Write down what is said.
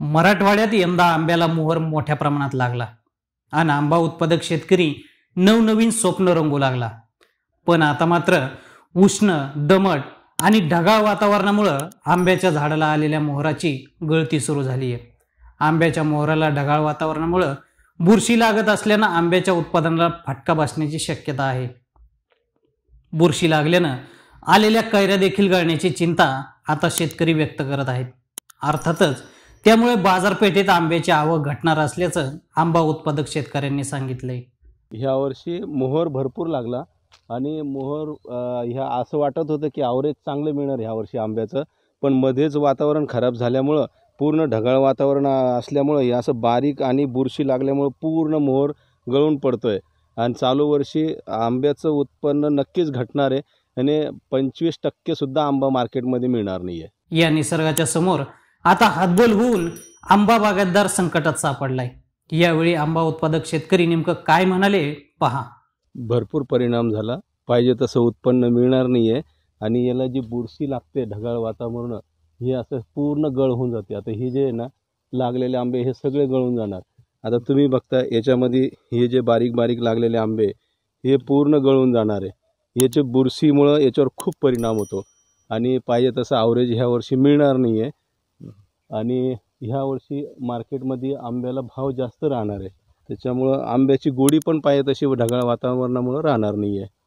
मराठवाड्यात यंदा आंब्याला मोहर मोठ्या प्रमाणात लागला आणि आंबा उत्पादक शेतकरी नवनवीन स्वप्न रंगू लागला. पण आता मात्र उष्ण, दमट आणि ढगाळ वातावरणामुळे आंब्याच्या झाडाला आलेल्या मोहराची गळती सुरू झाली आहे. आंब्याच्या मोहराला ढगाळ वातावरणामुळे बुरशी लागत असल्यानं आंब्याच्या उत्पादनाला फटका बसण्याची शक्यता आहे. बुरशी लागल्यानं आलेल्या कैऱ्या देखील गळण्याची चिंता आता शेतकरी व्यक्त करत आहेत. अर्थातच त्यामुळे बाजारपेठेत आंब्याची आवक घटणार असल्याचं आंबा उत्पादक शेतकऱ्यांनी सांगितलंय. ह्या वर्षी मोहर भरपूर लागला आणि मोहर ह्या असं वाटत होतं की ॲव्हरेज चांगलं मिळणार ह्या वर्षी आंब्याचं, पण मध्येच वातावरण खराब झाल्यामुळं, पूर्ण ढगाळ वातावरण असल्यामुळं हे असं बारीक आणि बुरशी लागल्यामुळं पूर्ण मोहर गळून पडतोय. आणि चालू वर्षी आंब्याचं उत्पन्न नक्कीच घटणार आहे आणि 25% सुद्धा आंबा मार्केटमध्ये मिळणार नाही आहे. या निसर्गाच्या समोर आता हातबोल होऊन आंबा बागायतदार संकटात सापडलाय. यावेळी आंबा उत्पादक शेतकरी नेमकं काय म्हणाले पहा. भरपूर परिणाम झाला, पाहिजे तसं उत्पन्न मिळणार नाही आहे आणि याला जी बुरशी लागते ढगाळ वातावरण, हे असं पूर्ण गळ होऊन जाते. आता हे जे आहे ना लागलेले आंबे हे सगळे गळून जाणार. आता तुम्ही बघता याच्यामध्ये हे जे बारीक बारीक लागलेले आंबे हे पूर्ण गळून जाणार आहे. याच्या बुरशीमुळं याच्यावर खूप परिणाम होतो आणि पाहिजे तसं ॲव्हरेज ह्या वर्षी मिळणार नाही आहे आणि ह्या वर्षी मार्केटमध्ये आंब्याला भाव जास्त राहणार आहे. त्याच्यामुळं आंब्याची गोडी पण पाहिजे तशी ढगाळ वातावरणामुळं राहणार नाही आहे.